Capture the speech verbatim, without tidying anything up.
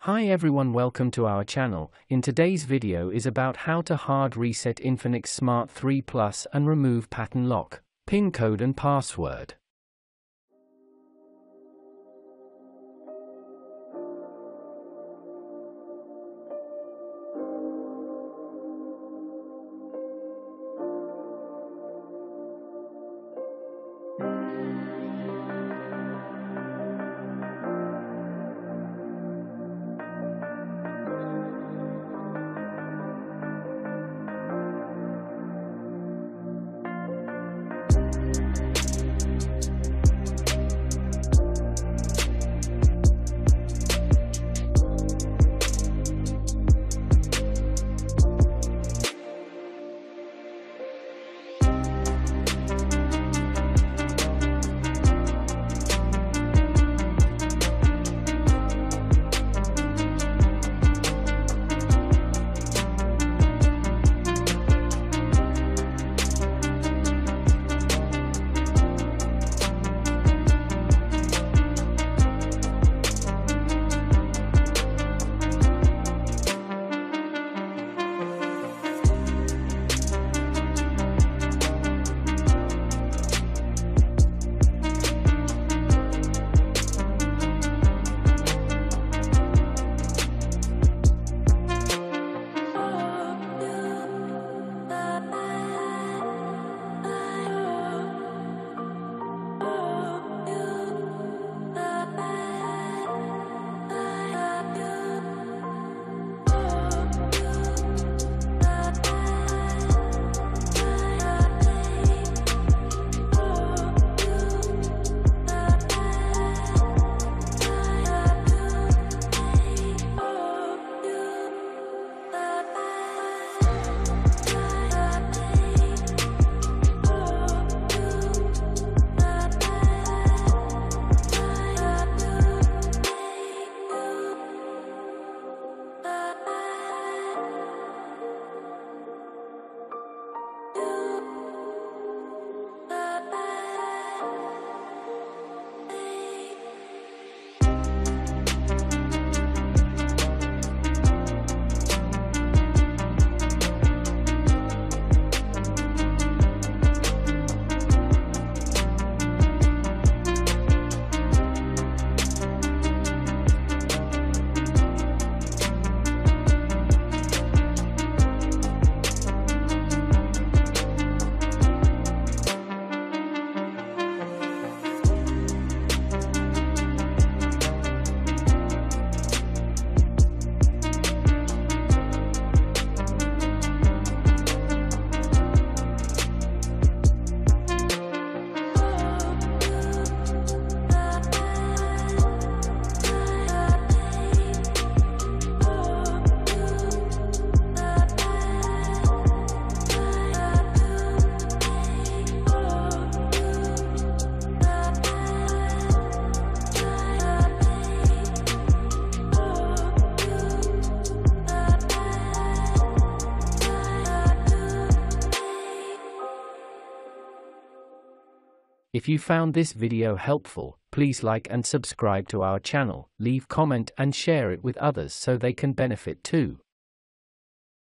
Hi everyone, welcome to our channel. In today's video is about how to hard reset Infinix Smart three Plus and remove pattern lock, PIN code and password. If you found this video helpful, please like and subscribe to our channel, leave comment and share it with others so they can benefit too.